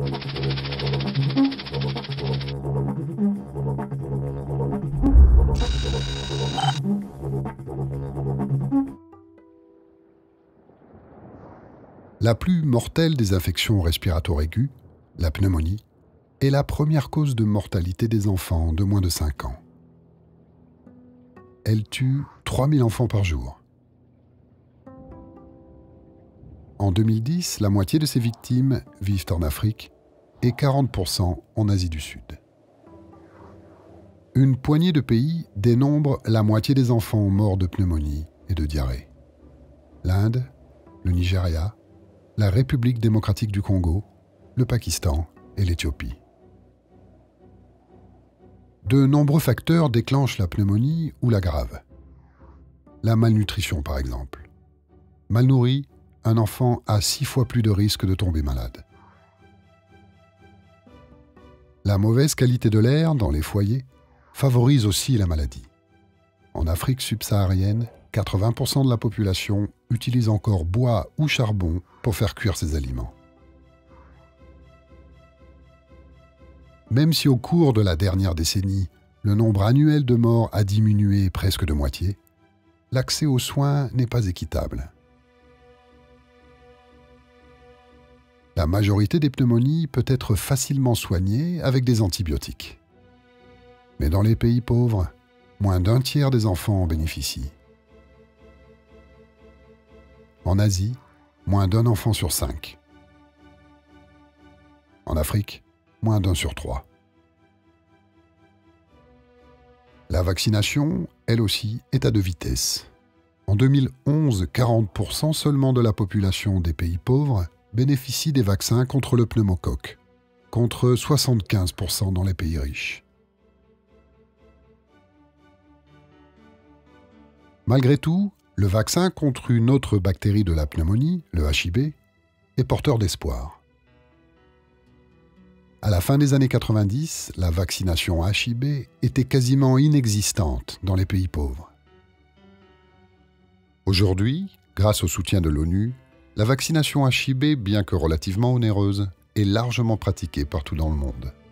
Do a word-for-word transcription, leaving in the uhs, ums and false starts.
La plus mortelle des infections respiratoires aiguës, la pneumonie, est la première cause de mortalité des enfants de moins de cinq ans. Elle tue trois mille enfants par jour. En deux mille dix, la moitié de ces victimes vivent en Afrique et quarante pour cent en Asie du Sud. Une poignée de pays dénombre la moitié des enfants morts de pneumonie et de diarrhée. L'Inde, le Nigeria, la République démocratique du Congo, le Pakistan et l'Éthiopie. De nombreux facteurs déclenchent la pneumonie ou l'aggravent. La malnutrition, par exemple. Mal nourri, un enfant a six fois plus de risque de tomber malade. La mauvaise qualité de l'air dans les foyers favorise aussi la maladie. En Afrique subsaharienne, quatre-vingts pour cent de la population utilise encore bois ou charbon pour faire cuire ses aliments. Même si au cours de la dernière décennie, le nombre annuel de morts a diminué presque de moitié, l'accès aux soins n'est pas équitable. La majorité des pneumonies peut être facilement soignée avec des antibiotiques. Mais dans les pays pauvres, moins d'un tiers des enfants en bénéficient. En Asie, moins d'un enfant sur cinq. En Afrique, moins d'un sur trois. La vaccination, elle aussi, est à deux vitesses. En deux mille onze, quarante pour cent seulement de la population des pays pauvres bénéficie des vaccins contre le pneumocoque, contre soixante-quinze pour cent dans les pays riches. Malgré tout, le vaccin contre une autre bactérie de la pneumonie, le H I V, est porteur d'espoir. À la fin des années quatre-vingt-dix, la vaccination H I V était quasiment inexistante dans les pays pauvres. Aujourd'hui, grâce au soutien de l'ONU, la vaccination H I V, bien que relativement onéreuse, est largement pratiquée partout dans le monde.